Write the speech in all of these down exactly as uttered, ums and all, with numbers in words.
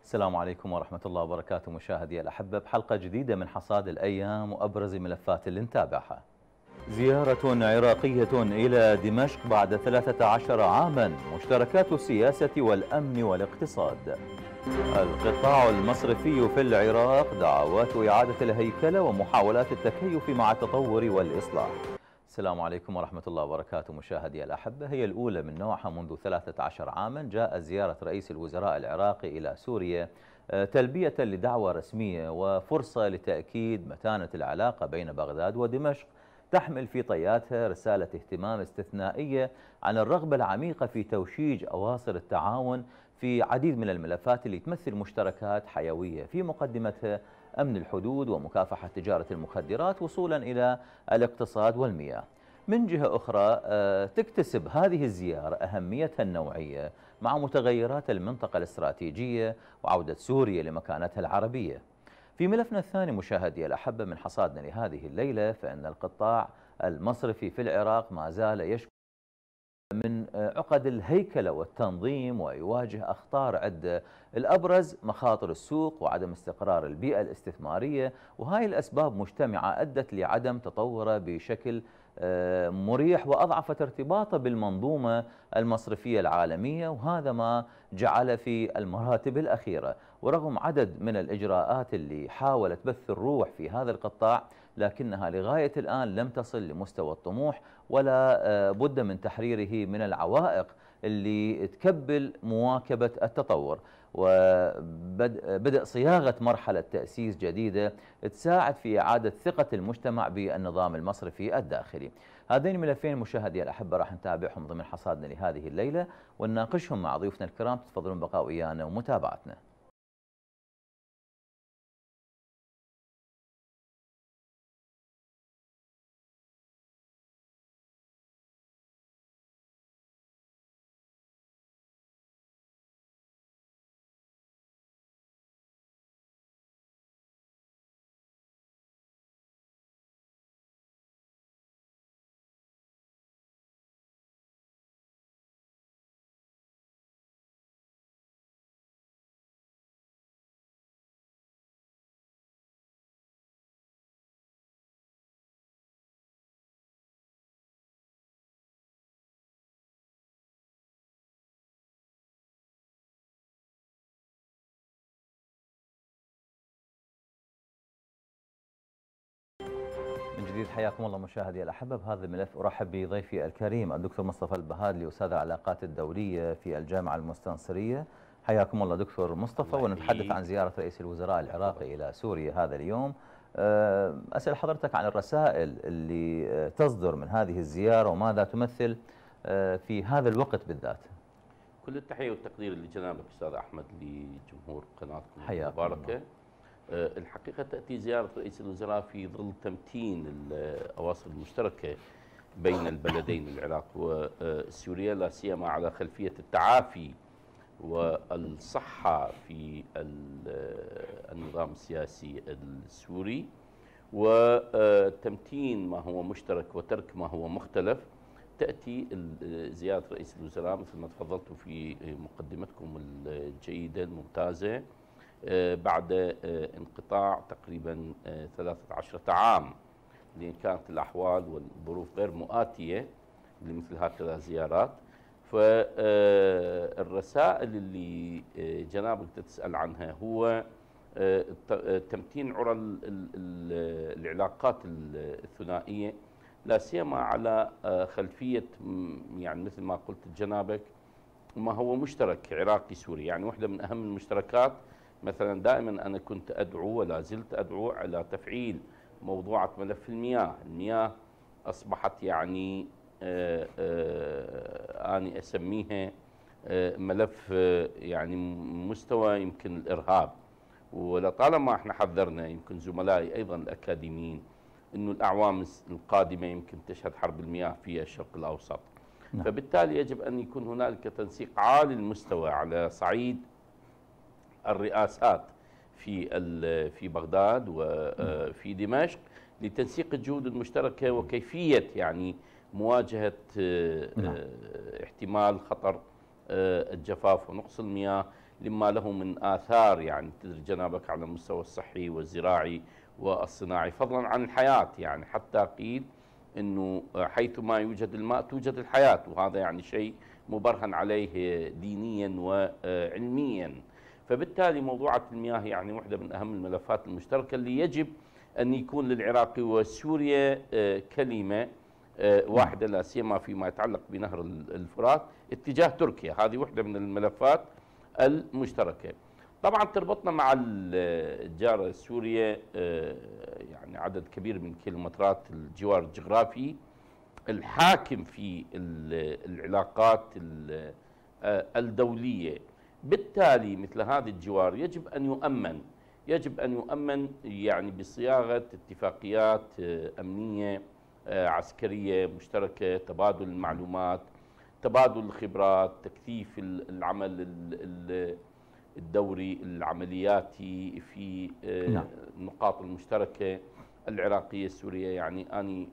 السلام عليكم ورحمة الله وبركاته مشاهدي الأحبة بحلقة جديدة من حصاد الأيام وأبرز ملفات اللي نتابعها. زيارة عراقية إلى دمشق بعد ثلاثة عشر عاما، مشتركات السياسة والأمن والاقتصاد. القطاع المصرفي في العراق، دعوات إعادة الهيكلة ومحاولات التكيف مع التطور والإصلاح. السلام عليكم ورحمة الله وبركاته مشاهدي الأحبة. هي الأولى من نوعها منذ ثلاثة عشر عاما. جاء زيارة رئيس الوزراء العراقي إلى سوريا تلبية لدعوة رسمية وفرصة لتأكيد متانة العلاقة بين بغداد ودمشق، تحمل في طياتها رسالة اهتمام استثنائية عن الرغبة العميقة في توشيج أواصر التعاون في عديد من الملفات اللي تمثل مشتركات حيوية، في مقدمتها أمن الحدود ومكافحة تجارة المخدرات وصولا إلى الاقتصاد والمياه. من جهة أخرى تكتسب هذه الزيارة أهميتها النوعية مع متغيرات المنطقة الاستراتيجية وعودة سوريا لمكانتها العربية. في ملفنا الثاني مشاهدي الأحبة من حصادنا لهذه الليلة، فإن القطاع المصرفي في العراق ما زال يشكو من عقد الهيكلة والتنظيم ويواجه أخطار عدة، الأبرز مخاطر السوق وعدم استقرار البيئة الاستثمارية، وهاي الأسباب مجتمعة أدت لعدم تطوره بشكل مريح وأضعفت ارتباطه بالمنظومة المصرفية العالمية، وهذا ما جعل في المراتب الأخيرة ورغم عدد من الإجراءات اللي حاولت بث الروح في هذا القطاع، لكنها لغاية الآن لم تصل لمستوى الطموح، ولا بد من تحريره من العوائق اللي تكبل مواكبة التطور وبدء صياغة مرحلة تأسيس جديدة تساعد في إعادة ثقة المجتمع بالنظام المصرفي الداخلي. هذين ملفين مشاهدي الأحبة راح نتابعهم ضمن حصادنا لهذه الليلة ونناقشهم مع ضيوفنا الكرام. تفضلون بقاء ويانا ومتابعتنا. من جديد حياكم الله مشاهدي الأحبة. بهذا الملف أرحب بضيفي الكريم الدكتور مصطفى البهادلي، أستاذ العلاقات الدولية في الجامعة المستنصرية. حياكم الله دكتور مصطفى. ونتحدث عن زيارة رئيس الوزراء العراقي إلى سوريا هذا اليوم. أسأل حضرتك عن الرسائل اللي تصدر من هذه الزيارة وماذا تمثل في هذا الوقت بالذات. كل التحية والتقدير لجنابك أستاذ أحمد لجمهور قناتكم المباركة. الحقيقة تأتي زيارة رئيس الوزراء في ظل تمتين الأواصر المشتركة بين البلدين العراق وسوريا، لا سيما على خلفية التعافي والصحة في النظام السياسي السوري وتمتين ما هو مشترك وترك ما هو مختلف. تأتي زيارة رئيس الوزراء مثل ما تفضلتوا في مقدمتكم الجيدة الممتازة بعد انقطاع تقريبا ثلاثة عشر عام، لأن كانت الأحوال والظروف غير مؤاتية لمثل هكذا زيارات. فالرسائل اللي جنابك تسأل عنها هو تمتين عرى العلاقات الثنائية، لا سيما على خلفية يعني مثل ما قلت جنابك ما هو مشترك عراقي سوري. يعني واحدة من أهم المشتركات مثلا دائما أنا كنت أدعو ولا زلت أدعو على تفعيل موضوعة ملف المياه. المياه أصبحت يعني آآ آآ أنا أسميها ملف يعني مستوى يمكن الإرهاب، ولطالما احنا حذرنا يمكن زملائي أيضا الأكاديميين أنه الأعوام القادمة يمكن تشهد حرب المياه في الشرق الأوسط. نعم. فبالتالي يجب أن يكون هنالك تنسيق عالي المستوى على صعيد الرئاسات في في بغداد وفي دمشق لتنسيق الجهود المشتركة وكيفية يعني مواجهة نعم. احتمال خطر الجفاف ونقص المياه لما له من آثار يعني تدري جنابك على المستوى الصحي والزراعي والصناعي، فضلا عن الحياة. يعني حتى قيل أنه حيثما يوجد الماء توجد الحياة، وهذا يعني شيء مبرهن عليه دينيا وعلميا. فبالتالي موضوعات المياه يعني واحدة من أهم الملفات المشتركة اللي يجب أن يكون للعراق وسوريا كلمة واحدة، لا سيما فيما يتعلق بنهر الفرات اتجاه تركيا. هذه واحدة من الملفات المشتركة. طبعا تربطنا مع الجارة سوريا يعني عدد كبير من كيلومترات الجوار الجغرافي الحاكم في العلاقات الدولية. بالتالي مثل هذه الجوار يجب أن يؤمن يجب أن يؤمن يعني بصياغة اتفاقيات أمنية عسكرية مشتركة، تبادل المعلومات، تبادل الخبرات، تكثيف العمل الدوري العملياتي في النقاط المشتركة العراقية السورية. يعني أنا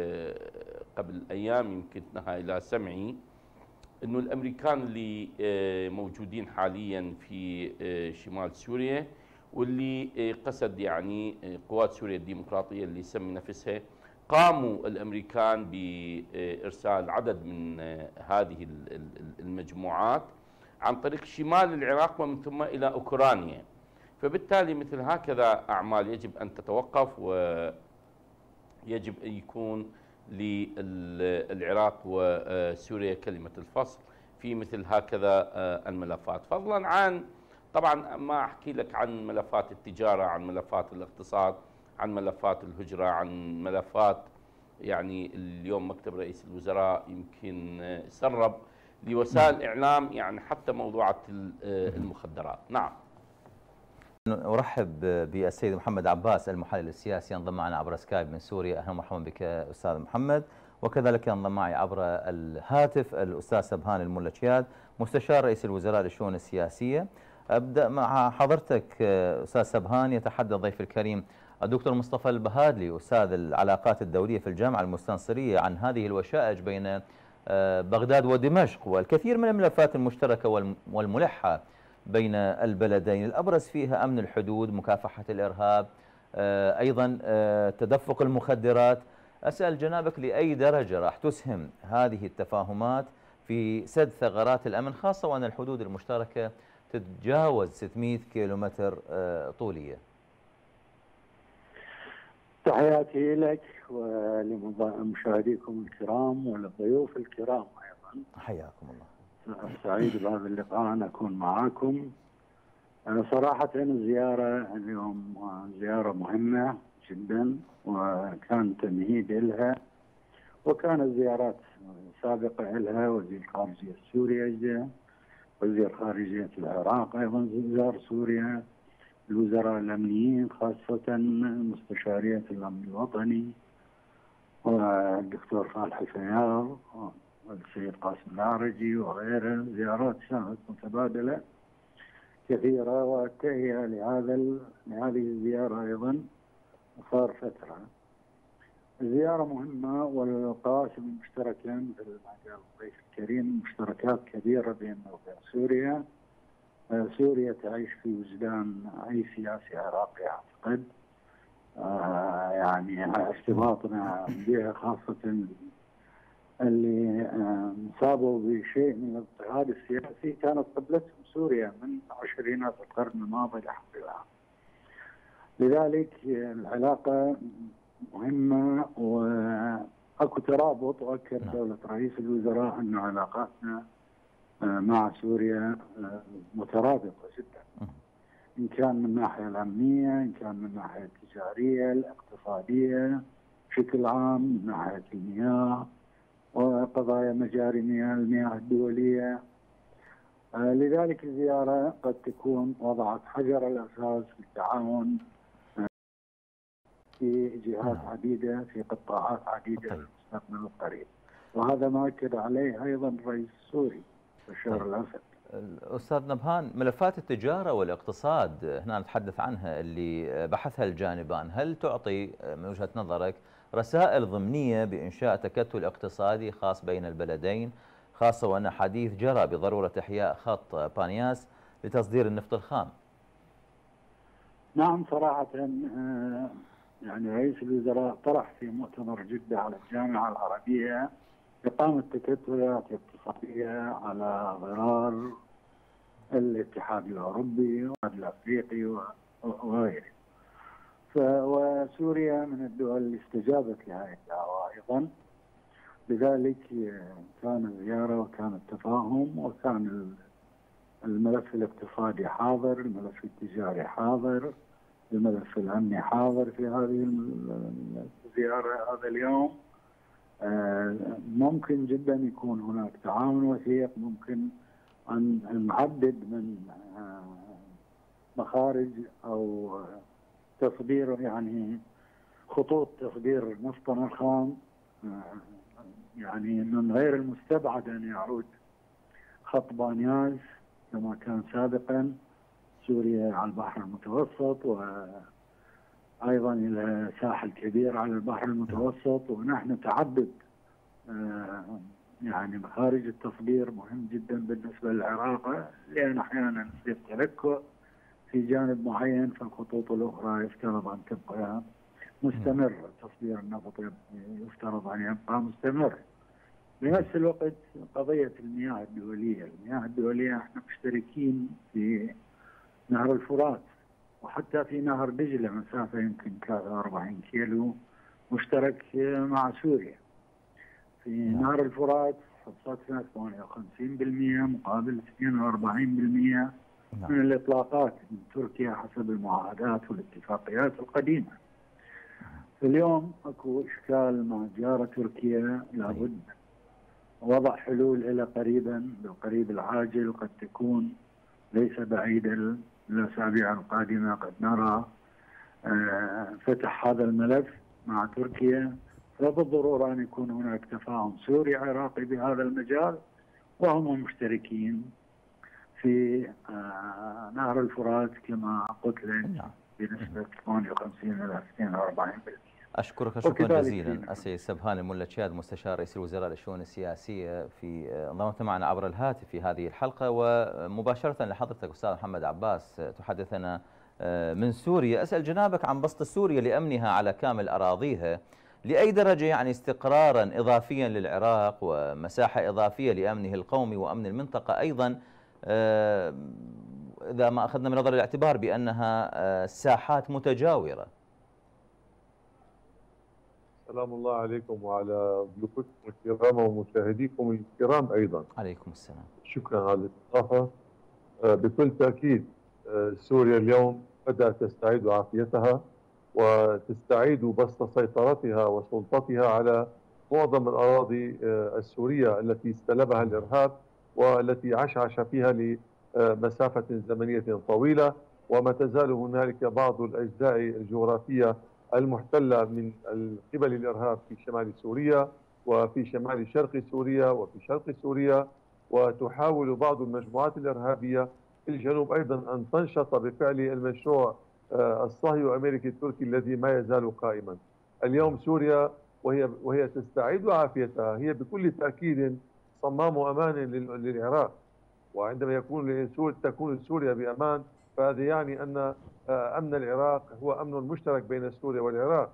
قبل أيام يمكن نهى إلى سمعي أنه الأمريكان اللي موجودين حاليا في شمال سوريا واللي قصد يعني قوات سوريا الديمقراطية اللي يسمي نفسها، قاموا الأمريكان بإرسال عدد من هذه المجموعات عن طريق شمال العراق ومن ثم إلى أوكرانيا. فبالتالي مثل هكذا أعمال يجب أن تتوقف، ويجب أن يكون للعراق وسوريا كلمة الفصل في مثل هكذا الملفات، فضلا عن طبعا ما أحكي لك عن ملفات التجارة، عن ملفات الاقتصاد، عن ملفات الهجرة، عن ملفات يعني اليوم مكتب رئيس الوزراء يمكن سرب لوسائل الإعلام يعني حتى موضوعات المخدرات. نعم. أرحب بالسيد محمد عباس المحلل السياسي ينضم معنا عبر سكايب من سوريا. أهلا ومرحبا بك أستاذ محمد. وكذلك ينضم معي عبر الهاتف الأستاذ سبهان الملتشياد مستشار رئيس الوزراء للشؤون السياسية. أبدأ مع حضرتك أستاذ سبهان. يتحدث ضيف الكريم الدكتور مصطفى البهادلي أستاذ العلاقات الدولية في الجامعة المستنصرية عن هذه الوشائج بين بغداد ودمشق والكثير من الملفات المشتركة والملحة بين البلدين، الأبرز فيها أمن الحدود، مكافحة الإرهاب، أيضا تدفق المخدرات. أسأل جنابك لأي درجة راح تسهم هذه التفاهمات في سد ثغرات الأمن، خاصة وأن الحدود المشتركة تتجاوز ستمئة كيلومتر طولية؟ تحياتي لك ولمشاهديكم الكرام وللضيوف الكرام أيضا. حياكم الله. سعيد بهذا اللقاء أن أكون معكم. صراحة الزيارة اليوم زيارة مهمة جدا وكان تمهيد لها، وكانت زيارات سابقة لها. وزير الخارجية السوري، وزير خارجية العراق أيضا زار سوريا، الوزراء الأمنيين خاصة مستشارية الأمن الوطني والدكتور خالد حفيار والسيد قاسم العرجي وغيره. زيارات كانت متبادلة كثيرة، والتهيئة لهذا لهذه الزيارة أيضا صار فترة. الزيارة مهمة والقواسم المشتركة مثل ما قال الضيف الكريم مشتركات كبيرة بيننا وبين سوريا. سوريا تعيش في وجدان أي سياسي عراقي أعتقد. آه يعني ارتباطنا بها خاصة اللي صابوا بشيء من الاضطهاد السياسي كانت قبلتهم سوريا من عشرينات القرن الماضي لحد الآن. لذلك العلاقة مهمة وأكو ترابط. وأكد دولة رئيس الوزراء أن علاقاتنا مع سوريا مترابطة جدا، إن كان من الناحية الأمنية، إن كان من الناحية التجارية، الاقتصادية بشكل عام، من ناحية المياه وقضايا مجاري مياه المياه الدولية. لذلك الزيارة قد تكون وضعت حجر الأساس في التعاون في جهات عديدة في قطاعات عديدة في المستقبل القريب، وهذا ما أكد عليه أيضا الرئيس السوري بشار الأسد. أستاذ نبهان، ملفات التجارة والاقتصاد هنا نتحدث عنها اللي بحثها الجانبان، هل تعطي من وجهة نظرك رسائل ضمنية بإنشاء تكتل اقتصادي خاص بين البلدين، خاصة وأن حديث جرى بضرورة إحياء خط بانياس لتصدير النفط الخام. نعم صراحة يعني رئيس الوزراء طرح في مؤتمر جدة على الجامعة العربية إقامة تكتلات اقتصادية على غرار الاتحاد الأوروبي والاتحاد الأفريقي وغيره. وسوريا من الدول اللي استجابت لهذه الدعوة أيضا، لذلك كان الزيارة وكان التفاهم وكان الملف الاقتصادي حاضر، الملف التجاري حاضر، الملف الأمني حاضر في هذه الزيارة هذا اليوم. ممكن جدا يكون هناك تعاون وثيق، ممكن أن نعدد من مخارج أو تصدير يعني خطوط تصدير نفطنا الخام. يعني من غير المستبعد أن يعود خط بانياز كما كان سابقا، سوريا على البحر المتوسط وأيضا إلى ساحل كبير على البحر المتوسط. ونحن تعدد يعني مخارج التصدير مهم جدا بالنسبة للعراق، لأن أحيانا يصير تلكؤ في جانب معين، فالخطوط الأخرى يفترض أن تبقى مستمر، تصدير النفط يفترض أن يبقى مستمر. بنفس الوقت قضية المياه الدولية، المياه الدولية احنا مشتركين في نهر الفرات وحتى في نهر دجلة مسافة يمكن ثلاثة وأربعين كيلو مشترك مع سوريا. في نهر الفرات حصتنا ثمانية وخمسين بالمئة مقابل اثنين وأربعين بالمئة من الإطلاقات من تركيا حسب المعاهدات والاتفاقيات القديمة. اليوم اكو إشكال مع جارة تركيا، لابد وضع حلول إلى قريبا بالقريب العاجل، قد تكون ليس بعيدا الأسابيع القادمة قد نرى فتح هذا الملف مع تركيا. فبالضرورة أن يكون هناك تفاهم سوري عراقي بهذا المجال، وهم مشتركين في نهر الفرات كما قلت لك بنسبة ثمانية وخمسين إلى اثنين وأربعين بالمئة. أشكرك شكرا جزيلا السيد سبهان الملتشياد مستشار رئيس الوزراء للشؤون السياسية، في انضمت معنا عبر الهاتف في هذه الحلقة. ومباشرة لحضرتك أستاذ محمد عباس تحدثنا من سوريا. أسأل جنابك عن بسط سوريا لأمنها على كامل أراضيها، لأي درجة يعني استقرارا إضافيا للعراق ومساحة إضافية لأمنه القومي وأمن المنطقة أيضا، إذا ما أخذنا من نظر الاعتبار بأنها ساحات متجاورة؟ سلام الله عليكم وعلى ضيوفكم الكرام ومشاهديكم الكرام أيضا. عليكم السلام. شكرا على الاستضافة. بكل تأكيد سوريا اليوم بدأت تستعيد عافيتها وتستعيد بسط سيطرتها وسلطتها على معظم الأراضي السورية التي استلبها الإرهاب والتي عشعش فيها لمسافة زمنية طويلة، وما تزال هنالك بعض الأجزاء الجغرافية المحتلة من قبل الإرهاب في شمال سوريا وفي شمال شرق سوريا وفي شرق سوريا، وتحاول بعض المجموعات الإرهابية في الجنوب أيضا أن تنشط بفعل المشروع الصهيوني الأمريكي التركي الذي ما يزال قائما. اليوم سوريا وهي وهي تستعيد عافيتها هي بكل تأكيد صمام أمان للعراق، وعندما يكون تكون سوريا بأمان فهذا يعني أن أمن العراق هو أمن مشترك بين سوريا والعراق،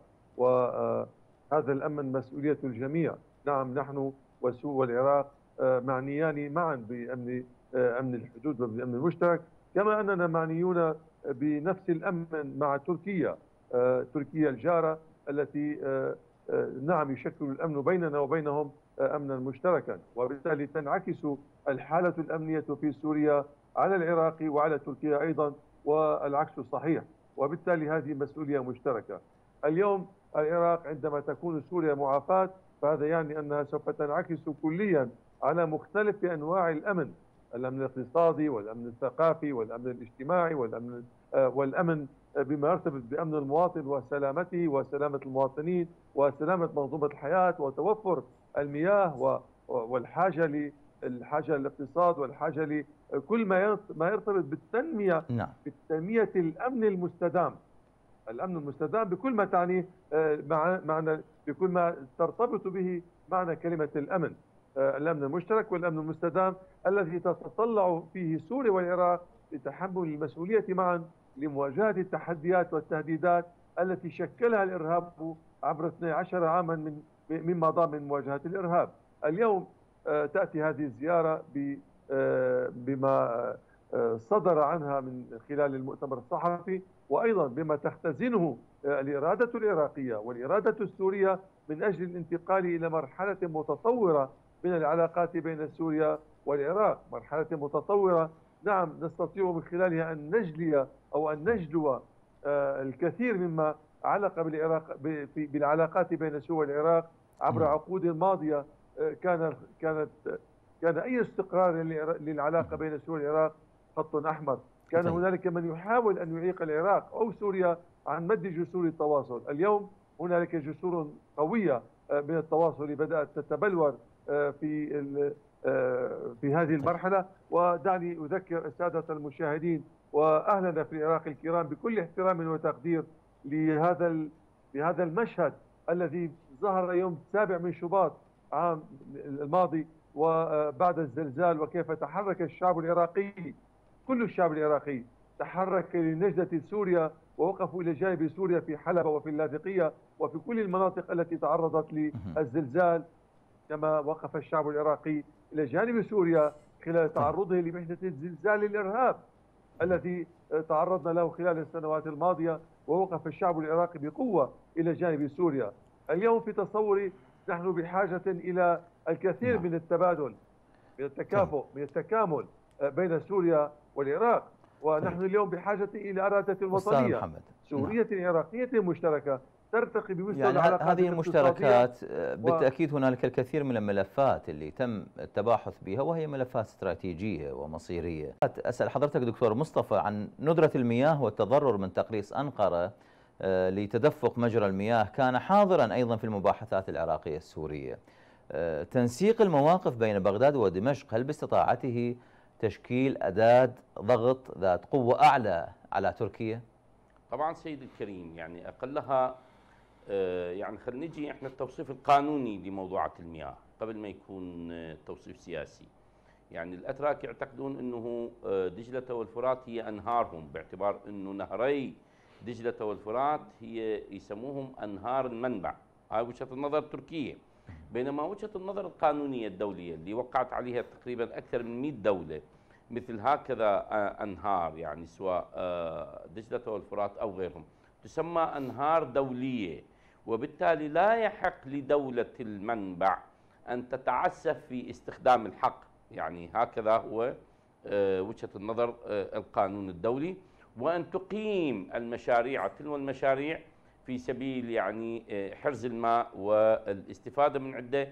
وهذا الأمن مسؤولية الجميع. نعم نحن والعراق معنيان معا بأمن أمن الحدود وبالأمن المشترك، كما أننا معنيون بنفس الأمن مع تركيا، تركيا الجارة التي نعم يشكل الأمن بيننا وبينهم أمنا مشتركا، وبالتالي تنعكس الحالة الأمنية في سوريا على العراق وعلى تركيا أيضا، والعكس صحيح، وبالتالي هذه مسؤولية مشتركة. اليوم العراق عندما تكون سوريا معافاة فهذا يعني أنها سوف تنعكس كليا على مختلف أنواع الأمن، الأمن الاقتصادي والأمن الثقافي والأمن الاجتماعي والأمن والأمن بما يرتبط بأمن المواطن وسلامته وسلامة المواطنين وسلامة منظومة الحياة وتوفر المياه والحاجة للحاجة للاقتصاد والحاجة لكل ما ما يرتبط بالتنمية، نعم. بالتنمية الأمن المستدام، الأمن المستدام بكل ما تعنيه مع معنى بكل ما ترتبط به معنى كلمة الأمن، الأمن المشترك والأمن المستدام الذي تتطلع فيه سوريا والعراق بتحمل المسؤولية معا لمواجهة التحديات والتهديدات التي شكلها الإرهاب عبر اثني عشر عاما من مما مضى من مواجهة الإرهاب. اليوم تأتي هذه الزيارة بما صدر عنها من خلال المؤتمر الصحفي، وأيضا بما تختزنه الإرادة العراقية والإرادة السورية من أجل الانتقال إلى مرحلة متطورة من العلاقات بين سوريا والعراق، مرحلة متطورة نعم نستطيع من خلالها أن نجلي أو أن نجلو الكثير مما علق بالعراق بالعلاقات بين سوريا والعراق عبر عقود ماضية. كان كانت كان أي استقرار للعلاقة بين سوريا والعراق خط أحمر. كان هنالك من يحاول أن يعيق العراق أو سوريا عن مد جسور التواصل. اليوم هنالك جسور قوية من التواصل بدأت تتبلور في في هذه المرحلة. ودعني أذكر السادة المشاهدين وأهلنا في العراق الكرام بكل احترام وتقدير لهذا لهذا المشهد الذي ظهر يوم السابع من شباط عام الماضي وبعد الزلزال، وكيف تحرك الشعب العراقي، كل الشعب العراقي تحرك لنجدة سوريا ووقفوا إلى جانب سوريا في حلب وفي اللاذقية وفي كل المناطق التي تعرضت للزلزال، كما وقف الشعب العراقي إلى جانب سوريا خلال تعرضه لمحنة الزلزال الإرهاب الذي تعرضنا له خلال السنوات الماضية، ووقف الشعب العراقي بقوة إلى جانب سوريا. اليوم في تصوري نحن بحاجة إلى الكثير من التبادل، من التكافؤ، من التكامل بين سوريا والعراق. ونحن اليوم بحاجة إلى إرادة وطنية سورية عراقية مشتركة ترتقي بمستوى يعني العلاقات هذه المشتركات بالتأكيد هنالك الكثير من الملفات اللي تم التباحث بها، وهي ملفات استراتيجية ومصيرية. أسأل حضرتك دكتور مصطفى عن ندرة المياه والتضرر من تقليص أنقرة لتدفق مجرى المياه، كان حاضرا أيضا في المباحثات العراقية السورية. تنسيق المواقف بين بغداد ودمشق هل باستطاعته تشكيل أداة ضغط ذات قوة أعلى على تركيا؟ طبعا سيد الكريم، يعني أقلها يعني خلينا نجي احنا التوصيف القانوني لموضوعات المياه قبل ما يكون توصيف سياسي. يعني الأتراك يعتقدون أنه دجلة والفرات هي أنهارهم، باعتبار أنه نهري دجلة والفرات هي يسموهم أنهار المنبع. هاي وجهة النظر التركية. بينما وجهة النظر القانونية الدولية اللي وقعت عليها تقريبا أكثر من مئة دولة مثل هكذا أنهار، يعني سواء دجلة والفرات أو غيرهم، تسمى أنهار دولية، وبالتالي لا يحق لدولة المنبع أن تتعسف في استخدام الحق. يعني هكذا هو وجهة النظر القانون الدولي، وأن تقيم المشاريع تلو المشاريع في سبيل يعني حرز الماء والاستفادة من عدة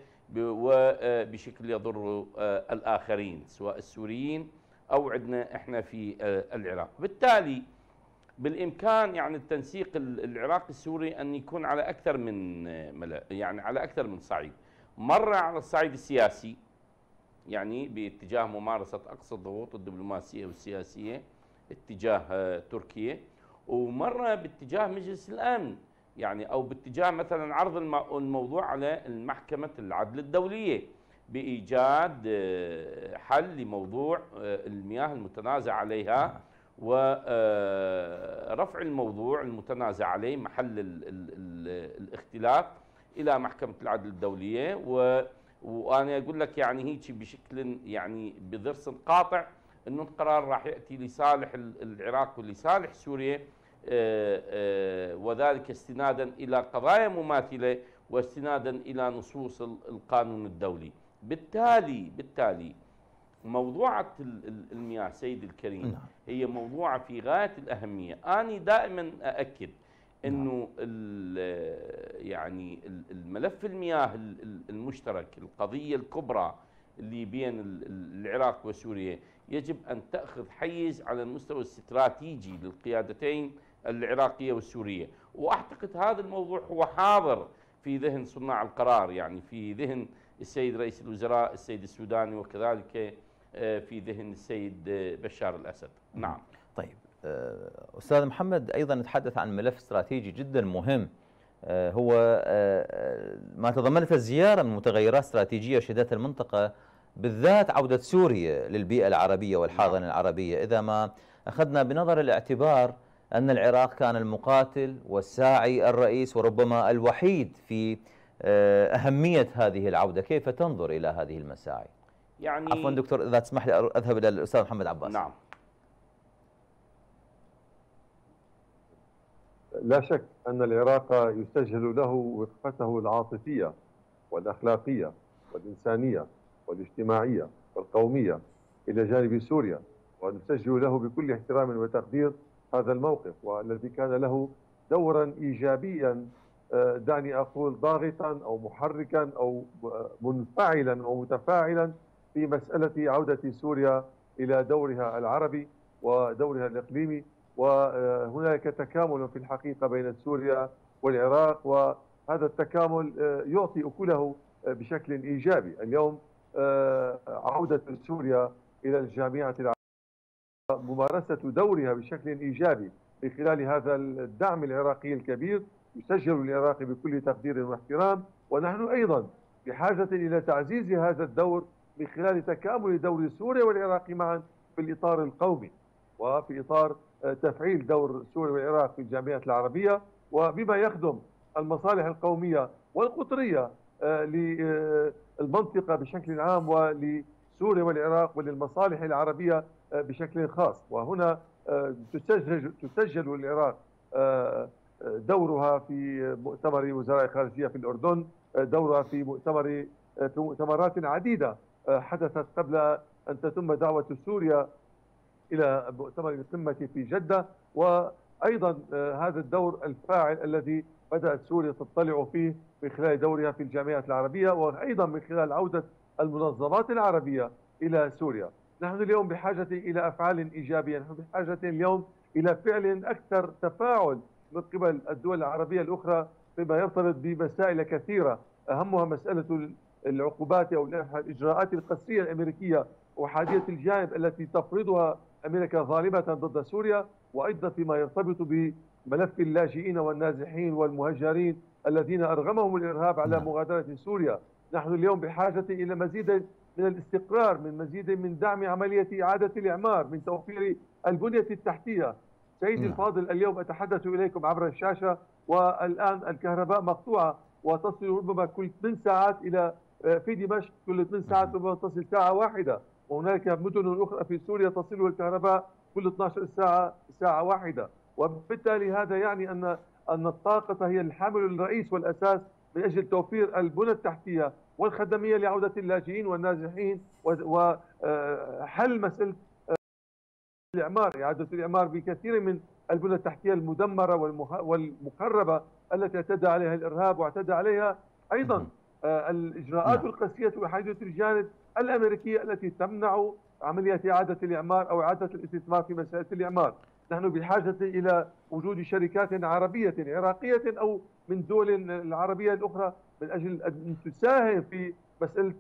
وبشكل يضر الآخرين سواء السوريين أو عندنا إحنا في العراق. بالتالي بالإمكان يعني التنسيق العراقي السوري أن يكون على أكثر من يعني على أكثر من صعيد. مرة على الصعيد السياسي، يعني باتجاه ممارسة أقصى الضغوط الدبلوماسية والسياسية اتجاه تركيا، ومرة باتجاه مجلس الأمن، يعني أو باتجاه مثلا عرض الموضوع على المحكمة العدل الدولية بإيجاد حل لموضوع المياه المتنازع عليها ورفع الموضوع المتنازع عليه محل ال ال ال الاختلاف إلى محكمة العدل الدولية. و وأنا أقول لك يعني هيك بشكل يعني بضرس قاطع أنه القرار راح يأتي لصالح العراق ولصالح سوريا، وذلك استنادا إلى قضايا مماثلة واستنادا إلى نصوص القانون الدولي. بالتالي بالتالي موضوعة المياه سيد الكريم هي موضوعة في غاية الأهمية. أنا دائما أأكد أنه يعني الملف المياه المشترك، القضية الكبرى اللي بين العراق وسوريا، يجب أن تأخذ حيز على المستوى الاستراتيجي للقيادتين العراقية والسورية. وأعتقد هذا الموضوع هو حاضر في ذهن صناع القرار، يعني في ذهن السيد رئيس الوزراء السيد السوداني، وكذلك في ذهن السيد بشار الأسد. نعم. طيب أستاذ محمد، أيضا نتحدث عن ملف استراتيجي جدا مهم، هو ما تضمنته الزيارة من متغيرات استراتيجية شهدتها المنطقة، بالذات عودة سوريا للبيئة العربية والحاضنة العربية. إذا ما أخذنا بنظر الاعتبار أن العراق كان المقاتل والساعي الرئيس وربما الوحيد في أهمية هذه العودة، كيف تنظر إلى هذه المساعي؟ يعني عفوا دكتور إذا تسمح لي أذهب إلى الأستاذ محمد عباس. نعم. لا شك أن العراق يسجل له وقفته العاطفية والأخلاقية والإنسانية والاجتماعية والقومية إلى جانب سوريا، ونسجل له بكل احترام وتقدير هذا الموقف، والذي كان له دورا إيجابيا، دعني أقول ضاغطا أو محركا أو منفعلا أو متفاعلا في مسألة عودة سوريا إلى دورها العربي ودورها الإقليمي. وهناك تكامل في الحقيقة بين سوريا والعراق، وهذا التكامل يعطي أكله بشكل إيجابي. اليوم عودة سوريا إلى الجامعة العربية، ممارسة دورها بشكل إيجابي من خلال هذا الدعم العراقي الكبير، يسجل العراق بكل تقدير واحترام، ونحن أيضا بحاجة إلى تعزيز هذا الدور من خلال تكامل دور سوريا والعراق معا في الإطار القومي، وفي إطار تفعيل دور سوريا والعراق في الجامعة العربية، وبما يخدم المصالح القومية والقطرية للمنطقة بشكل عام ولسوريا والعراق وللمصالح العربية بشكل خاص. وهنا تسجل, تسجل العراق دورها في مؤتمر وزراء الخارجية في الأردن، دورها في مؤتمر في مؤتمرات عديدة حدثت قبل أن تتم دعوة سوريا إلى مؤتمر القمة في جدة، وأيضا هذا الدور الفاعل الذي بدأت سوريا تطلع فيه من خلال دورها في الجامعة العربية، وأيضا من خلال عودة المنظمات العربية إلى سوريا. نحن اليوم بحاجة إلى أفعال إيجابية، نحن بحاجة اليوم إلى فعل أكثر تفاعل من قبل الدول العربية الأخرى فيما يرتبط بمسائل كثيرة، أهمها مسألة العقوبات أو الإجراءات القسرية الأمريكية وحادية الجانب التي تفرضها أمريكا ظالمة ضد سوريا، وأيضا فيما يرتبط بملف اللاجئين والنازحين والمهجرين الذين أرغمهم الإرهاب على مغادرة سوريا. نحن اليوم بحاجة إلى مزيد من الاستقرار، من مزيد من دعم عملية إعادة الإعمار، من توفير البنية التحتية. سيدي الفاضل، اليوم أتحدث إليكم عبر الشاشة والآن الكهرباء مقطوعة وتصل ربما كل ثمان ساعات إلى في دمشق كل ثمان ساعات ربما تصل ساعة واحدة، وهناك مدن أخرى في سوريا تصل الكهرباء كل اثنتي عشرة ساعة ساعة واحدة. وبالتالي هذا يعني أن أن الطاقة هي الحامل الرئيس والأساس من أجل توفير البنى التحتية والخدمية لعودة اللاجئين والنازحين وحل مسألة الإعمار، إعادة الإعمار بكثير من البنى التحتية المدمرة والمخربة التي اعتدى عليها الإرهاب واعتدى عليها أيضا الإجراءات القاسية وحادية الجانب الأمريكية التي تمنع عملية إعادة الإعمار أو إعادة الاستثمار في مسألة الإعمار. نحن بحاجة إلى وجود شركات عربية عراقية أو من دول العربية الأخرى من أجل أن تساهم في مسألة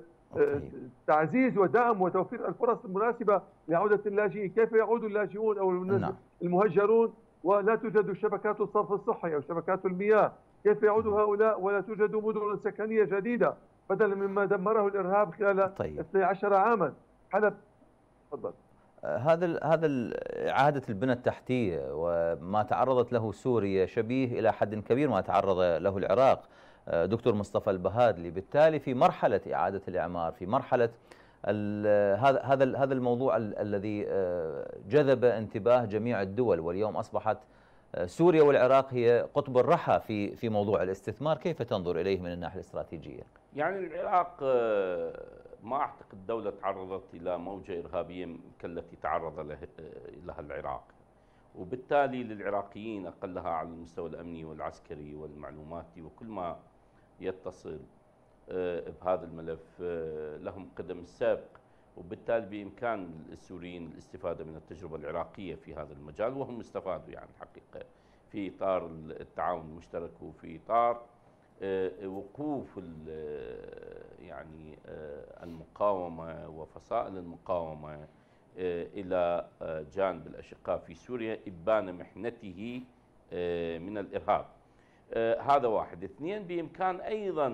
تعزيز ودعم وتوفير الفرص المناسبة لعودة اللاجئين. كيف يعود اللاجئون أو المهجرون ولا توجد شبكات الصرف الصحي أو شبكات المياه؟ كيف يعود هؤلاء ولا توجد مدن سكنية جديدة بدلا مما دمره الإرهاب خلال طيب. اثني عشر عاما؟ حلب. تفضل. هذا هذا إعادة البنى التحتية وما تعرضت له سوريا شبيه إلى حد كبير ما تعرض له العراق دكتور مصطفى البهادلي. بالتالي في مرحلة إعادة الإعمار، في مرحلة هذا هذا هذا الموضوع الذي جذب انتباه جميع الدول، واليوم أصبحت سوريا والعراق هي قطب الرحى في في موضوع الاستثمار، كيف تنظر إليه من الناحية الاستراتيجية؟ يعني العراق ما أعتقد دولة تعرضت إلى موجة إرهابية كالتي تعرض لها العراق، وبالتالي للعراقيين أقلها على المستوى الأمني والعسكري والمعلوماتي وكل ما يتصل بهذا الملف لهم قدم السابق، وبالتالي بإمكان السوريين الاستفادة من التجربة العراقية في هذا المجال، وهم استفادوا يعني الحقيقة في إطار التعاون المشترك وفي إطار وقوف يعني المقاومة وفصائل المقاومة إلى جانب الأشقاء في سوريا إبان محنته من الإرهاب. هذا واحد. اثنين، بإمكان أيضا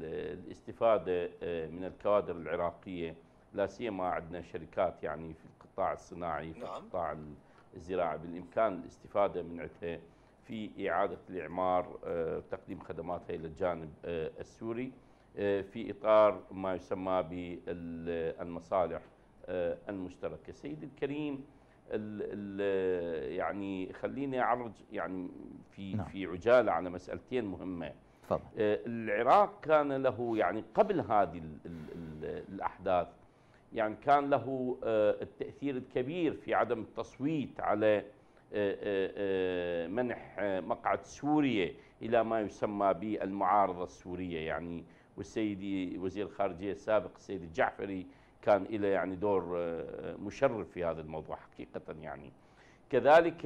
الاستفادة من الكوادر العراقية، لا سيما عندنا شركات يعني في القطاع الصناعي، في القطاع الزراعي بالإمكان الاستفادة من عندها في إعادة الإعمار، تقديم خدماتها إلى الجانب السوري في إطار ما يسمى بالمصالح المشتركة. سيدي الكريم، ال ال يعني خليني أعرج يعني في نعم. في عجالة على مسألتين مهمة. تفضل. العراق كان له يعني قبل هذه ال ال الأحداث يعني كان له التأثير الكبير في عدم التصويت على منح مقعد سوريا إلى ما يسمى بالمعارضة السورية يعني، والسيدي وزير الخارجية السابق السيد الجعفري كان له يعني دور مشرف في هذا الموضوع حقيقة يعني. كذلك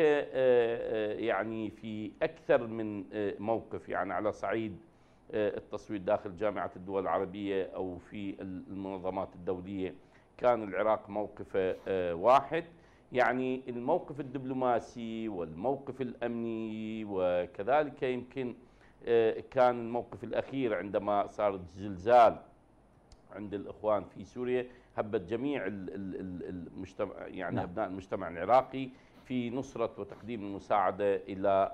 يعني في أكثر من موقف يعني على صعيد التصويت داخل جامعة الدول العربية أو في المنظمات الدولية كان العراق موقفه واحد. يعني الموقف الدبلوماسي والموقف الأمني، وكذلك يمكن كان الموقف الأخير عندما صار الزلزال عند الإخوان في سوريا، هبت جميع المجتمع يعني نعم. أبناء المجتمع العراقي في نصرة وتقديم المساعدة إلى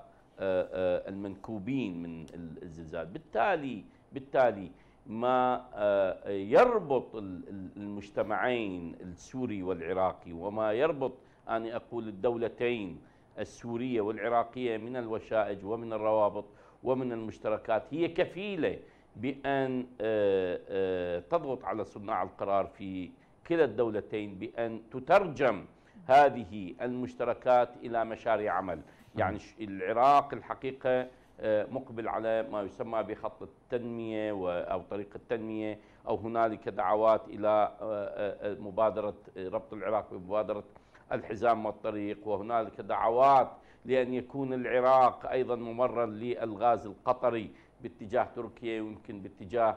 المنكوبين من الزلزال. بالتالي بالتالي ما يربط المجتمعين السوري والعراقي وما يربط أنا أقول الدولتين السورية والعراقية من الوشائج ومن الروابط ومن المشتركات هي كفيلة بأن تضغط على صناع القرار في كلا الدولتين بأن تترجم هذه المشتركات إلى مشاريع عمل. يعني العراق الحقيقة مقبل على ما يسمى بخط التنمية أو طريق التنمية، أو هنالك دعوات إلى مبادرة ربط العراق بمبادرة الحزام والطريق، وهنالك دعوات لأن يكون العراق أيضا ممرا للغاز القطري باتجاه تركيا ويمكن باتجاه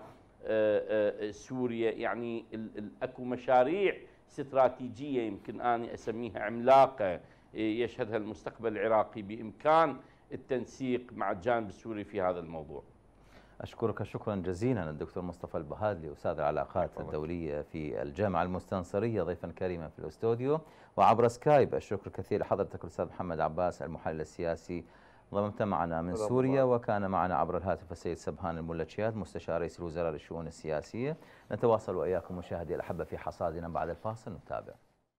سوريا. يعني اكو مشاريع استراتيجية يمكن أنا أسميها عملاقة يشهدها المستقبل العراقي بإمكان التنسيق مع الجانب السوري في هذا الموضوع. أشكرك شكرا جزيلا الدكتور مصطفى البهادلي أستاذ العلاقات الدولية في الجامعة المستنصرية ضيفا كريما في الاستوديو، وعبر سكايب الشكر كثير لحضرتك الأستاذ محمد عباس المحلل السياسي ضممت معنا من سوريا، وكان معنا عبر الهاتف السيد سبحان الملتشيات مستشار رئيس الوزراء للشؤون السياسية. نتواصل وإياكم مشاهدي الأحبة في حصادنا بعد الفاصل، نتابع.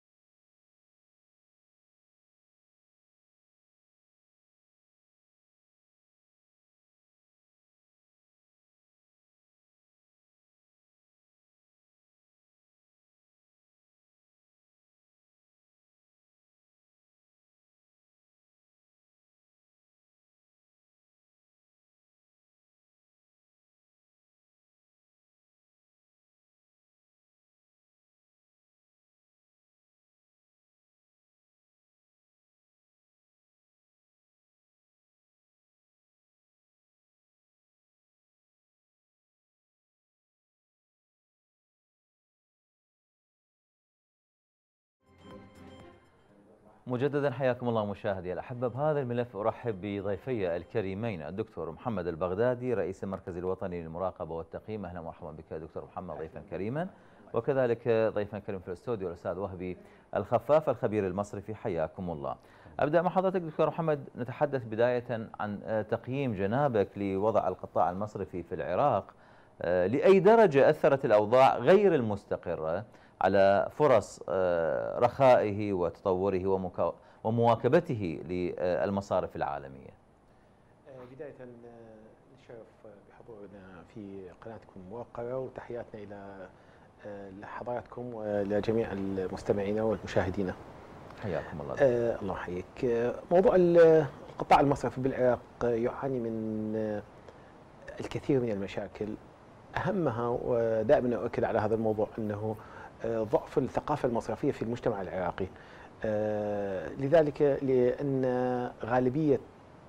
مجددا حياكم الله مشاهدي الأحبة. بهذا الملف أرحب بضيفي الكريمين الدكتور محمد البغدادي رئيس المركز الوطني للمراقبة والتقييم. أهلا ومرحبا بك دكتور محمد ضيفا كريما، وكذلك ضيفا كريم في الاستوديو الأستاذ وهبي الخفاف الخبير المصرفي. حياكم الله. أبدأ مع حضرتك دكتور محمد، نتحدث بداية عن تقييم جنابك لوضع القطاع المصرفي في العراق. لأي درجة أثرت الأوضاع غير المستقرة على فرص رخائه وتطوره ومواكبته للمصارف العالمية؟ بداية نشرف بحضورنا في قناتكم الموقرة، وتحياتنا إلى حضراتكم ولجميع المستمعين والمشاهدين. حياكم الله. آه الله يحييك. موضوع القطاع المصرفي بالعراق يعاني من الكثير من المشاكل، أهمها ودائما أؤكد على هذا الموضوع أنه ضعف الثقافة المصرفية في المجتمع العراقي. لذلك لأن غالبية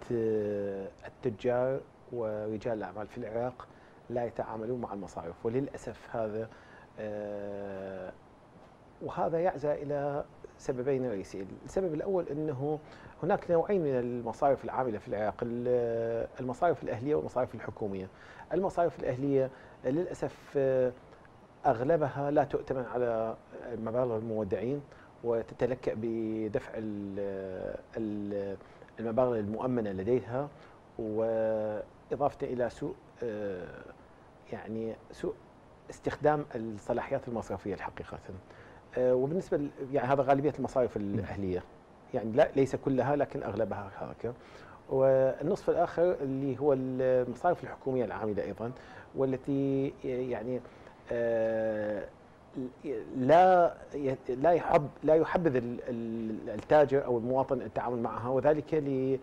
التجار ورجال الأعمال في العراق لا يتعاملون مع المصارف، وللأسف هذا وهذا يعزى إلى سببين رئيسيين. السبب الأول أنه هناك نوعين من المصارف العاملة في العراق، المصارف الأهلية والمصارف الحكومية. المصارف الأهلية للأسف أغلبها لا تؤتمن على مبالغ المودعين، وتتلكأ بدفع المبالغ المؤمنة لديها، وإضافة إلى سوء يعني سوء استخدام الصلاحيات المصرفية الحقيقة. وبالنسبة يعني هذا غالبية المصارف الأهلية، يعني لا ليس كلها لكن أغلبها هكذا. والنصف الآخر اللي هو المصارف الحكومية العاملة أيضا، والتي يعني لا لا يحب لا يحبذ التاجر أو المواطن التعامل معها، وذلك ل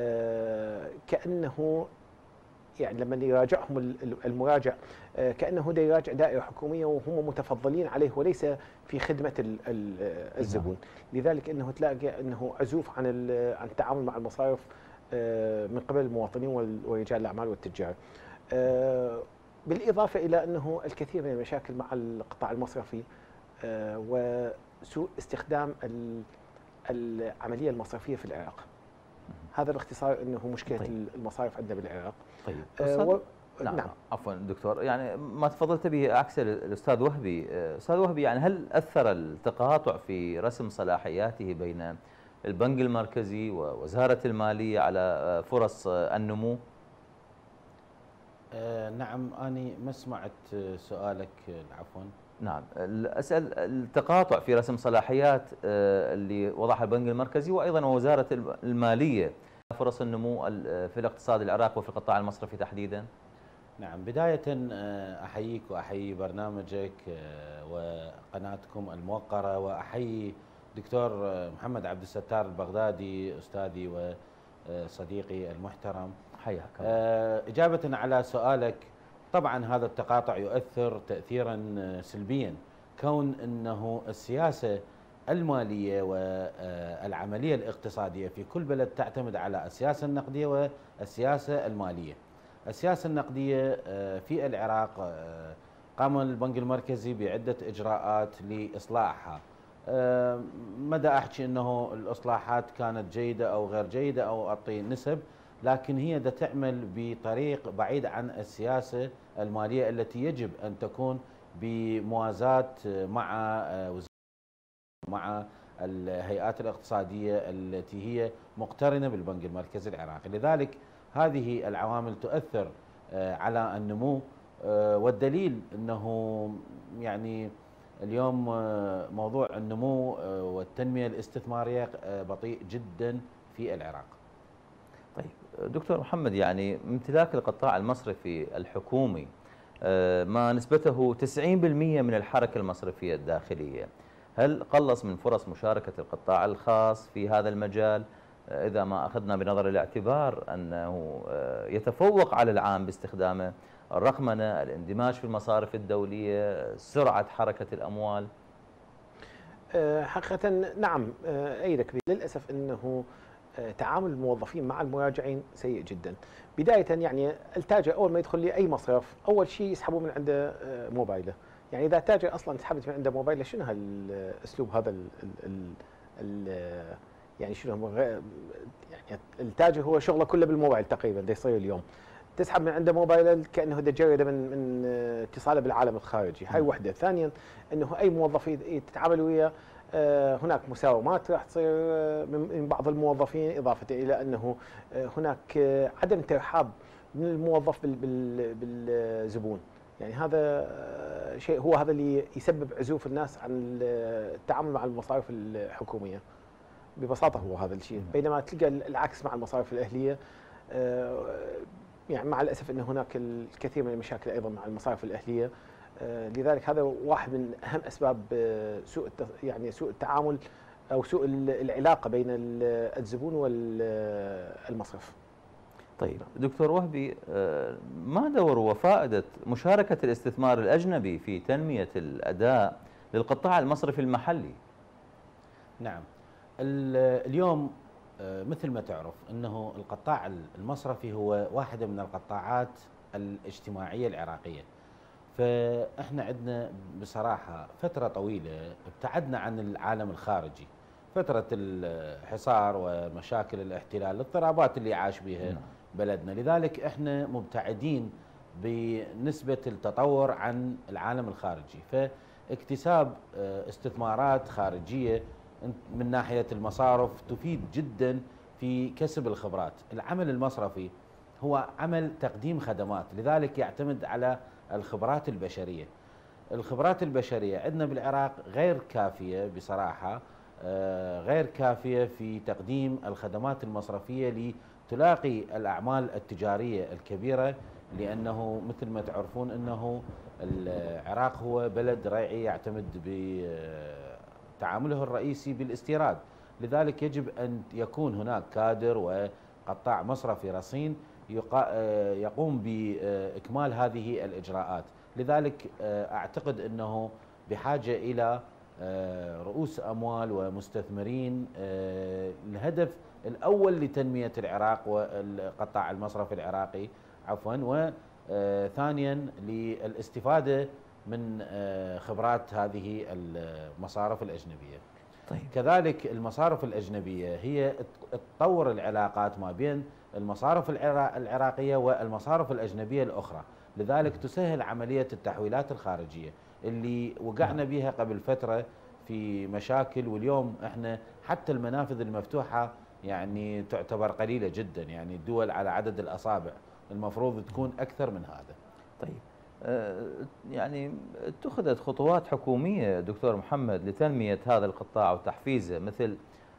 كأنه يعني لما يراجعهم المراجع كأنه ده يراجع دائرة حكومية وهم متفضلين عليه وليس في خدمة الزبون. لذلك أنه تلاقي أنه عزوف عن عن التعامل مع المصارف من قبل المواطنين ورجال الأعمال والتجار. بالإضافة إلى أنه الكثير من المشاكل مع القطاع المصرفي وسوء استخدام العملية المصرفية في العراق. هذا باختصار أنه مشكلة طيب. المصارف عندنا بالعراق. طيب آه و... نعم. نعم عفوا دكتور، يعني ما تفضلت به عكس الأستاذ وهبي. أستاذ وهبي، يعني هل أثر التقاطع في رسم صلاحياته بين البنك المركزي ووزارة المالية على فرص النمو؟ آه نعم، أنا ما سمعت سؤالك عفوا. نعم، أسأل التقاطع في رسم صلاحيات اللي وضعها البنك المركزي وأيضا وزارة المالية فرص النمو في الاقتصاد العراقي وفي القطاع المصرفي تحديدا. نعم، بداية أحييك وأحيي برنامجك وقناتكم الموقرة، وأحيي دكتور محمد عبد الستار البغدادي أستاذي وصديقي المحترم. حياك الله. إجابة على سؤالك، طبعا هذا التقاطع يؤثر تأثيرا سلبيا، كون أنه السياسة المالية والعملية الاقتصادية في كل بلد تعتمد على السياسة النقدية والسياسة المالية. السياسة النقدية في العراق قام البنك المركزي بعدة إجراءات لإصلاحها. ما دا أحكي أنه الإصلاحات كانت جيدة أو غير جيدة أو أعطي نسب، لكن هي دا تعمل بطريق بعيد عن السياسة المالية التي يجب أن تكون بموازاة مع مع الهيئات الاقتصادية التي هي مقترنة بالبنك المركزي العراقي. لذلك هذه العوامل تؤثر على النمو، والدليل أنه يعني اليوم موضوع النمو والتنمية الاستثمارية بطيء جدا في العراق. طيب دكتور محمد، يعني امتلاك القطاع المصرفي الحكومي ما نسبته تسعين بالمئة من الحركة المصرفية الداخلية، هل قلص من فرص مشاركة القطاع الخاص في هذا المجال إذا ما أخذنا بنظر الاعتبار أنه يتفوق على العام باستخدامه الرقمنة، الاندماج في المصارف الدولية، سرعة حركة الأموال؟ حقيقة نعم أيدك. للأسف أنه تعامل الموظفين مع المراجعين سيء جدا. بداية يعني التاجر أول ما يدخل لأي مصرف أول شيء يسحبوا من عنده موبايله. يعني إذا تاجر أصلا سحبت من عنده موبايله، شنو هالأسلوب هذا؟ ال ال ال يعني شنو يعني التاجر هو شغله كله بالموبايل تقريبا ده يصير اليوم. تسحب من عنده موبايله كأنه ده جرده من من اتصاله بالعالم الخارجي. هاي وحدة. ثانيا أنه أي موظف يتعامل وياه هناك مساومات راح تصير من بعض الموظفين، إضافة إلى أنه هناك عدم ترحاب من الموظف بالزبون. يعني هذا شيء هو هذا اللي يسبب عزوف الناس عن التعامل مع المصارف الحكومية ببساطة. هو هذا الشيء. بينما تلقى العكس مع المصارف الأهلية. يعني مع الأسف أن هناك الكثير من المشاكل أيضا مع المصارف الأهلية. لذلك هذا واحد من أهم أسباب سوء يعني سوء التعامل أو سوء العلاقة بين الزبون والمصرف. طيب دكتور وهبي، ما دور وفائدة مشاركة الاستثمار الأجنبي في تنمية الأداء للقطاع المصرفي المحلي؟ نعم، اليوم مثل ما تعرف أنه القطاع المصرفي هو واحدة من القطاعات الاجتماعية العراقية. فإحنا عندنا بصراحة فترة طويلة ابتعدنا عن العالم الخارجي، فترة الحصار ومشاكل الاحتلال، الاضطرابات اللي عاش بها بلدنا. لذلك إحنا مبتعدين بنسبة التطور عن العالم الخارجي، فاكتساب استثمارات خارجية من ناحية المصارف تفيد جدا في كسب الخبرات. العمل المصرفي هو عمل تقديم خدمات، لذلك يعتمد على الخبرات البشرية. الخبرات البشرية عندنا بالعراق غير كافية بصراحة، غير كافية في تقديم الخدمات المصرفية لتلاقي الأعمال التجارية الكبيرة، لأنه مثل ما تعرفون أنه العراق هو بلد ريعي يعتمد بتعامله الرئيسي بالاستيراد، لذلك يجب أن يكون هناك كادر وقطاع مصرفي رصين يقوم بإكمال هذه الإجراءات. لذلك أعتقد أنه بحاجة إلى رؤوس أموال ومستثمرين. الهدف الأول لتنمية العراق والقطاع المصرفي العراقي عفوا، وثانيا للاستفادة من خبرات هذه المصارف الأجنبية. طيب. كذلك المصارف الأجنبية هي تطور العلاقات ما بين المصارف العراقية والمصارف الأجنبية الأخرى، لذلك تسهل عملية التحويلات الخارجية اللي وقعنا بها قبل فترة في مشاكل، واليوم احنا حتى المنافذ المفتوحة يعني تعتبر قليلة جدا، يعني الدول على عدد الأصابع المفروض تكون أكثر من هذا. طيب يعني اتخذت خطوات حكومية دكتور محمد لتنمية هذا القطاع وتحفيزه، مثل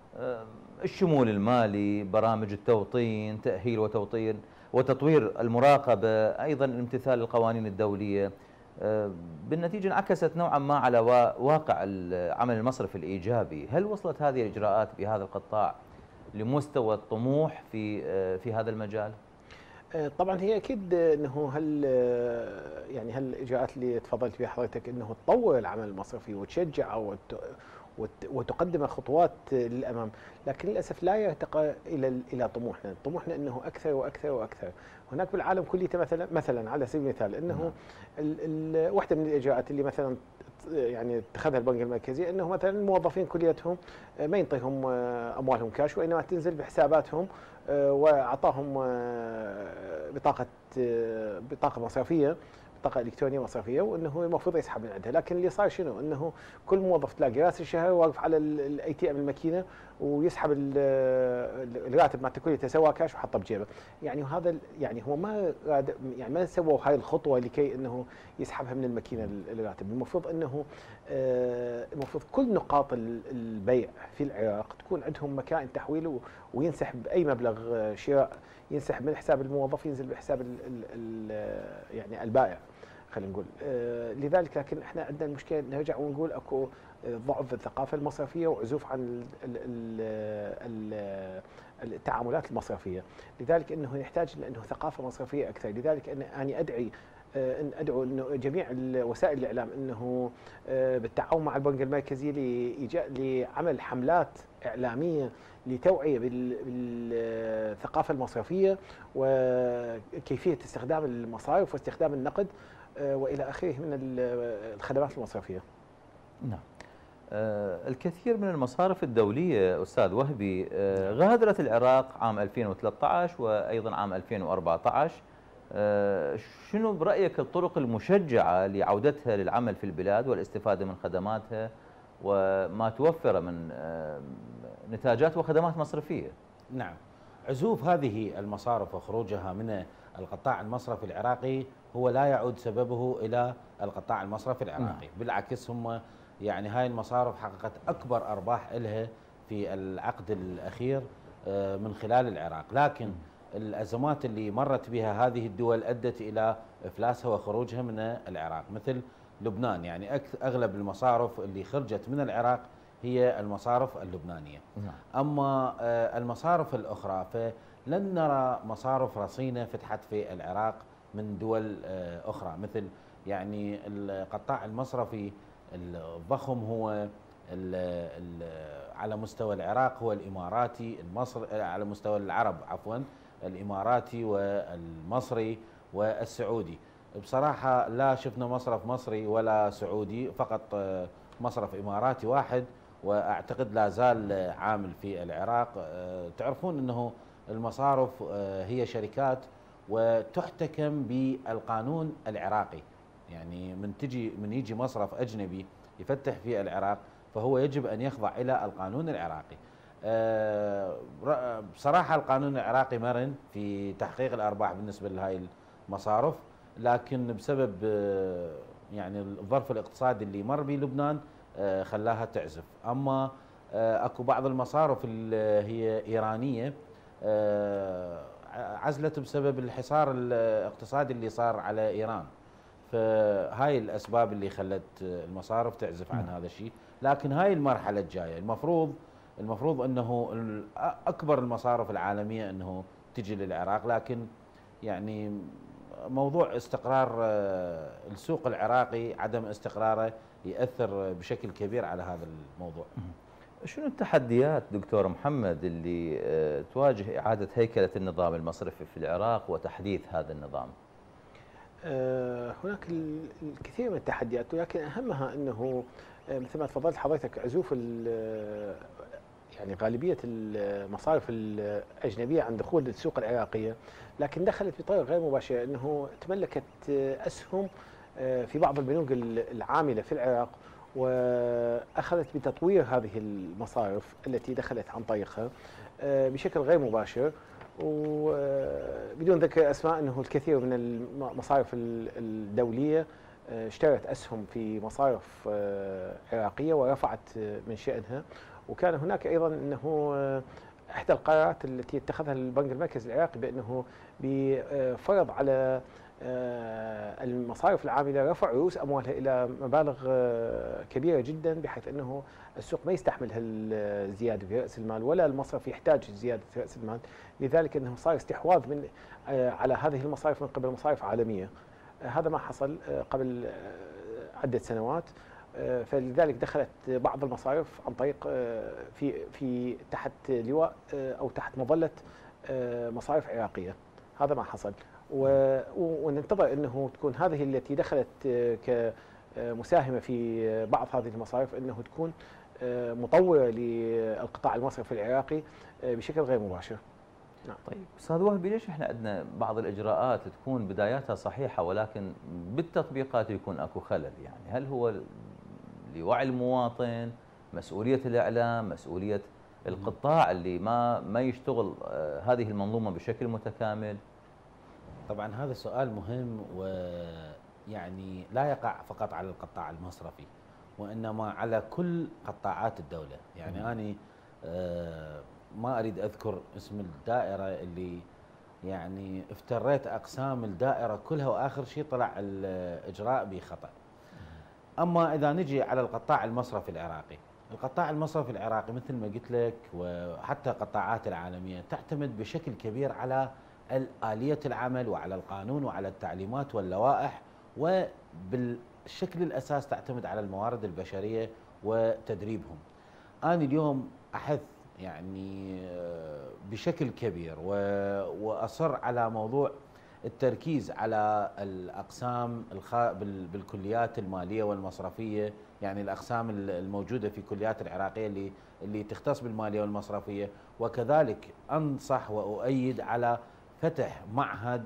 الشمول المالي، برامج التوطين، تأهيل وتوطين وتطوير المراقبة، أيضا امتثال القوانين الدولية. بالنتيجة انعكست نوعا ما على واقع العمل المصرفي الإيجابي. هل وصلت هذه الإجراءات بهذا القطاع لمستوى الطموح في في هذا المجال؟ طبعا هي اكيد انه هل يعني هالاجراءات اللي تفضلت بها حضرتك انه تطور العمل المصرفي وتشجعه وتقدم خطوات للامام، لكن للاسف لا يرتقى الى الى طموحنا، طموحنا انه اكثر واكثر واكثر. هناك بالعالم كله مثلا مثلا على سبيل المثال انه واحده من الاجراءات اللي مثلا يعني اتخذها البنك المركزي انه مثلا الموظفين كليتهم ما ينطيهم اموالهم كاش، وانما تنزل بحساباتهم، واعطاهم بطاقه بطاقه مصرفيه، بطاقه الكترونيه مصرفيه، وانه المفروض يسحب من عندها. لكن اللي صار شنو؟ انه كل موظف تلاقي راس الشهر واقف على الاي تي ام الماكينه ويسحب الراتب مالته كله سواه كاش وحطه بجيبه. يعني هذا يعني هو ما يعني ما سووا هاي الخطوه لكي انه يسحبها من الماكينه الراتب. المفروض انه المفروض كل نقاط البيع في العراق تكون عندهم مكان تحويل وينسحب اي مبلغ شراء ينسحب من حساب الموظف ينزل بحساب ال ال يعني البائع خلينا نقول. لذلك لكن احنا عندنا المشكله نرجع ونقول اكو ضعف في الثقافه المصرفيه وعزوف عن ال ال التعاملات المصرفيه، لذلك انه نحتاج انه ثقافه مصرفيه اكثر. لذلك اني ادعي ان ادعو انه جميع وسائل الاعلام انه بالتعاون مع البنك المركزي لعمل حملات اعلاميه لتوعيه بالثقافه المصرفيه وكيفيه استخدام المصارف واستخدام النقد والى اخره من الخدمات المصرفيه. نعم. الكثير من المصارف الدوليه استاذ وهبي غادرت العراق عام ألفين وثلاثة عشر وايضا عام ألفين وأربعة عشر. شنو برأيك الطرق المشجعة لعودتها للعمل في البلاد والاستفادة من خدماتها وما توفر من نتاجات وخدمات مصرفية؟ نعم، عزوف هذه المصارف وخروجها من القطاع المصرفي العراقي هو لا يعود سببه إلى القطاع المصرفي العراقي. نعم. بالعكس هم يعني هاي المصارف حققت أكبر أرباح لها في العقد الأخير من خلال العراق، لكن الأزمات اللي مرت بها هذه الدول أدت إلى إفلاسها وخروجها من العراق، مثل لبنان. يعني أغلب المصارف اللي خرجت من العراق هي المصارف اللبنانية. نعم. أما المصارف الأخرى فلن نرى مصارف رصينة فتحت في العراق من دول أخرى، مثل يعني القطاع المصرفي الضخم هو ال ال على مستوى العراق هو الإماراتي، المصري على مستوى العرب عفوا الإماراتي والمصري والسعودي. بصراحة لا شفنا مصرف مصري ولا سعودي، فقط مصرف إماراتي واحد، وأعتقد لا زال عامل في العراق. تعرفون أنه المصارف هي شركات وتحتكم بالقانون العراقي، يعني من تجي من يجي مصرف أجنبي يفتح في العراق فهو يجب أن يخضع إلى القانون العراقي. بصراحة القانون العراقي مرن في تحقيق الأرباح بالنسبة لهاي المصارف، لكن بسبب يعني الظرف الاقتصادي اللي مر بلبنان خلاها تعزف. أما أكو بعض المصارف اللي هي إيرانية عزلت بسبب الحصار الاقتصادي اللي صار على إيران، فهاي الأسباب اللي خلت المصارف تعزف عن هذا الشيء. لكن هاي المرحلة الجاية المفروض المفروض أنه أكبر المصارف العالمية أنه تجي للعراق، لكن يعني موضوع استقرار السوق العراقي عدم استقراره يأثر بشكل كبير على هذا الموضوع. شنو التحديات دكتور محمد اللي تواجه إعادة هيكلة النظام المصرفي في العراق وتحديث هذا النظام؟ هناك الكثير من التحديات، ولكن أهمها أنه مثل ما تفضلت حضرتك عزوف يعني غالبية المصارف الأجنبية عن دخول السوق العراقية، لكن دخلت بطريقة غير مباشرة أنه تملكت أسهم في بعض البنوك العاملة في العراق، وأخذت بتطوير هذه المصارف التي دخلت عن طريقها بشكل غير مباشر. وبدون ذكر أسماء، أنه الكثير من المصارف الدولية اشترت أسهم في مصارف عراقية ورفعت من شأنها. وكان هناك أيضا أنه إحدى القرارات التي اتخذها البنك المركزي العراقي بأنه بفرض على المصارف العاملة رفع رؤوس أموالها إلى مبالغ كبيرة جدا، بحيث أنه السوق ما يستحمل هالزيادة في رأس المال، ولا المصرف يحتاج زيادة في رأس المال. لذلك أنه صار استحواذ من على هذه المصارف من قبل مصارف عالمية. هذا ما حصل قبل عدة سنوات، فلذلك دخلت بعض المصارف عن طريق في في تحت لواء أو تحت مظلة مصارف عراقية. هذا ما حصل، وننتظر أنه تكون هذه التي دخلت كمساهمة في بعض هذه المصارف أنه تكون مطورة للقطاع المصرفي العراقي بشكل غير مباشر. نعم. طيب استاذ وهبي، ليش احنا عندنا بعض الاجراءات تكون بداياتها صحيحه ولكن بالتطبيقات يكون اكو خلل؟ يعني هل هو لوعي المواطن، مسؤوليه الاعلام، مسؤوليه القطاع اللي ما ما يشتغل هذه المنظومه بشكل متكامل؟ طبعا هذا سؤال مهم، ويعني لا يقع فقط على القطاع المصرفي وانما على كل قطاعات الدوله. يعني انا آه ما اريد اذكر اسم الدائره اللي يعني افتريت اقسام الدائره كلها واخر شيء طلع الاجراء بخطا. اما اذا نجي على القطاع المصرفي العراقي، القطاع المصرفي العراقي مثل ما قلت لك وحتى القطاعات العالميه تعتمد بشكل كبير على آلية العمل وعلى القانون وعلى التعليمات واللوائح، وبالشكل الاساس تعتمد على الموارد البشريه وتدريبهم. انا اليوم احث يعني بشكل كبير واصر على موضوع التركيز على الاقسام بالكليات الماليه والمصرفيه، يعني الاقسام الموجوده في كليات العراقيه اللي اللي تختص بالماليه والمصرفيه، وكذلك انصح واؤيد على فتح معهد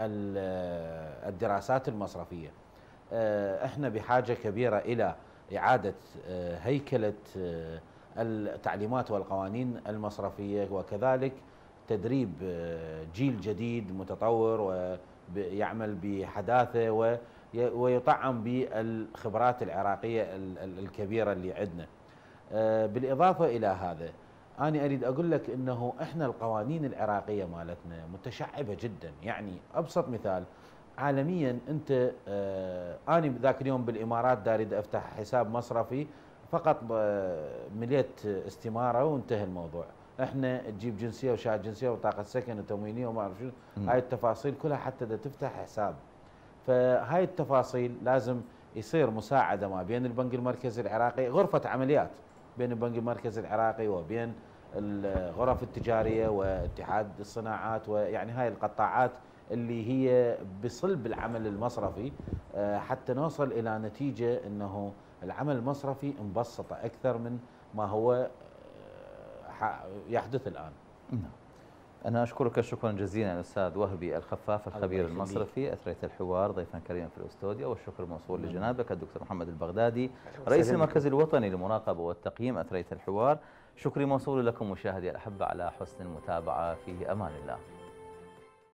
الدراسات المصرفيه. احنا بحاجه كبيره الى اعاده هيكله التعليمات والقوانين المصرفيه، وكذلك تدريب جيل جديد متطور ويعمل بحداثه ويطعم بالخبرات العراقيه الكبيره اللي عندنا. بالاضافه الى هذا أنا أريد أقول لك أنه إحنا القوانين العراقية مالتنا متشعبة جدا. يعني أبسط مثال عالميا، أنت آه أنا ذاك اليوم بالإمارات داريد أفتح حساب مصرفي، فقط آه مليت استمارة وانتهى الموضوع. إحنا تجيب جنسية وشهادة جنسية وبطاقة سكن وتموينية وما أعرف شو، هاي التفاصيل كلها حتى دا تفتح حساب. فهاي التفاصيل لازم يصير مساعدة ما بين البنك المركزي العراقي، غرفة عمليات بين البنك المركزي العراقي وبين الغرف التجارية واتحاد الصناعات، ويعني هاي القطاعات اللي هي بصلب العمل المصرفي، حتى نوصل إلى نتيجة أنه العمل المصرفي مبسطة أكثر من ما هو يحدث الآن. أنا أشكرك شكرا جزيلا الأستاذ وهبي الخفاف الخبير المصرفي، أثريت الحوار ضيفا كريما في الاستوديو، والشكر موصول لجنابك الدكتور محمد البغدادي رئيس المركز الوطني للمراقبة والتقييم، أثريت الحوار. شكري موصول لكم مشاهدي الأحبة على حسن المتابعة، في أمان الله.